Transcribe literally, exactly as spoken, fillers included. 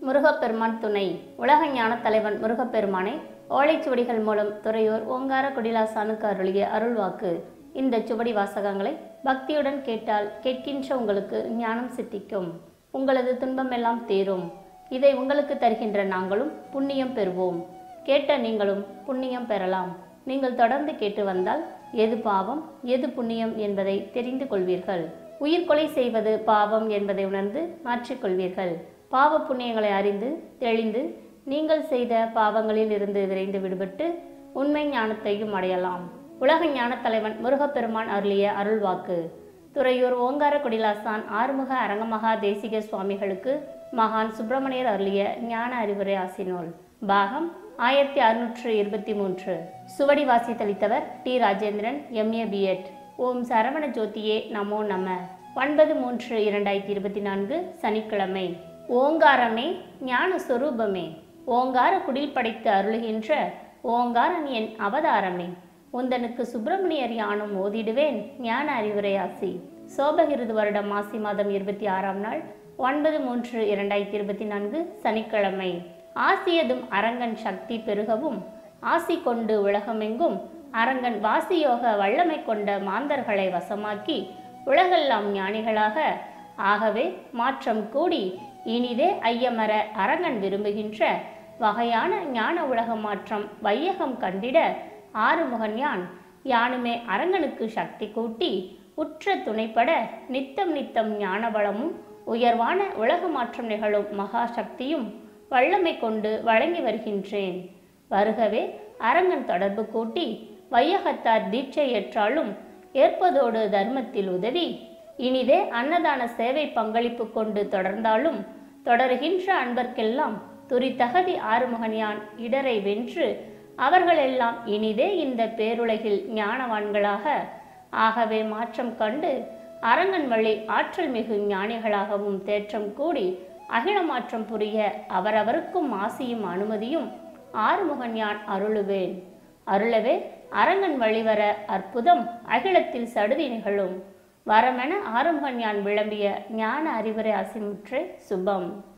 முருகப்பெருமான் துணை. உலக ஞான தலைவன் முருகப்பெருமானை ஓலைச்சுவடிகள் மூலம் துறையூர் ஓங்கார குடிலாசானுக்கு அருளிய அருள்வாக்கு. இந்த சுவடி வாசகங்களை பக்தியுடன் கேட்டால் கேட்கின்ற உங்களுக்கு ஞானம் சித்திக்கும். உங்களது துன்பம் எல்லாம் தீரும். இதை உங்களுக்கு தருகின்ற நாங்களும் புண்ணியம் பெறுவோம். கேட்ட நீங்களும் புண்ணியம் பெறலாம். நீங்கள் தொடர்ந்து கேட்டு வந்தால் எது பாவம் எது புண்ணியம் என்பதை தெரிந்து கொள்வீர்கள். உயிர்கொலை செய்வது பாவம் என்பதை உணர்ந்து மாற்றிக்கொள்வீர்கள். பாவ புண்ணியங்களை அறிந்து தெளிந்து நீங்கள் செய்த பாவங்களில் இருந்து விரைந்து விடுபட்டு உண்மை ஞானத்தையும் அடையலாம். உலக ஞான தலைவன் முருகப்பெருமான் அருளிய அருள்வாக்கு. துறையூர் ஓங்கார குடிலாசான் ஆறுமுக அரங்கமகா தேசிக சுவாமிகளுக்கு மகான் சுப்பிரமணியர் அருளிய ஞான அறிவுரை ஆசினோல். பாகம் ஆயிரத்தி அறுநூற்று இருபத்தி மூன்று. சுவடி வாசித்தளித்தவர் டி ராஜேந்திரன், எம்ஏ பிஎட். ஓம் சரவண ஜோதியே நமோ நம. ஒன்பது மூன்று இரண்டாயிரத்தி இருபத்தி நான்கு சனிக்கிழமை. ஓங்காரமே ஞான சொரூபமே, ஓங்கார குடில் படைத்து அருளுகின்ற ஓங்காரன் என் அவதாரமே, உந்தனுக்கு சுப்பிரமணியர் யானும் ஓதிடுவேன் ஞான அறிவுரை ஆசி. சோபகிருது வருடம் மாசி மாதம் இருபத்தி ஆறாம் நாள் ஒன்பது மூன்று இரண்டாயிரத்தி இருபத்தி நான்கு சனிக்கிழமை. ஆசியதும் அரங்கன் சக்தி பெருகவும் ஆசி கொண்டு உலகமெங்கும் அரங்கன் வாசியோக வல்லமை கொண்ட மாந்தர்களை வசமாக்கி உலகெல்லாம் ஞானிகளாக ஆகவே மாற்றம் கூடி இனிதே ஐயமர அரங்கன் விரும்புகின்ற வகையான ஞான உலக மாற்றம் வையகம் கண்டிட ஆறுமுகன் யான் யானுமே அரங்கனுக்கு சக்தி கூட்டி உற்ற துணைப்பட நித்தம் நித்தம் ஞான பலமும் உயர்வான உலக மாற்றம் நிகழும் மகா சக்தியும் வல்லமை கொண்டு வழங்கி வருகின்றேன். வருகவே அரங்கன் தொடர்பு கூட்டி வையகத்தார் தீட்சை ஏற்றாலும் ஏற்பதோடு தர்மத்தில் உதவி இனிதே அன்னதான சேவை பங்களிப்பு கொண்டு தொடர்ந்தாலும் தொடர்கின்ற அன்பர்க்கெல்லாம் துரிதகதி ஆறுமுகன்யான் இடரை வென்று அவர்களெல்லாம் இனிதே இந்த பேருலகில் ஞானவான்களாக ஆகவே மாற்றம் கண்டு அரங்கன் வழி ஆற்றல் மிகு ஞானிகளாகவும் தேற்றம் கூடி அகில மாற்றம் புரிய அவரவருக்கும் ஆசியும் அனுமதியும் ஆறுமுகன்யான் அருளுவேன். அருளவே அரங்கன் வழிவர அற்புதம் அகிலத்தில் சடுதி நிகழும். வரமென ஆறுமுகன்யான் விளம்பிய ஞான அறிவுரை ஆசிமுற்றே சுபம்.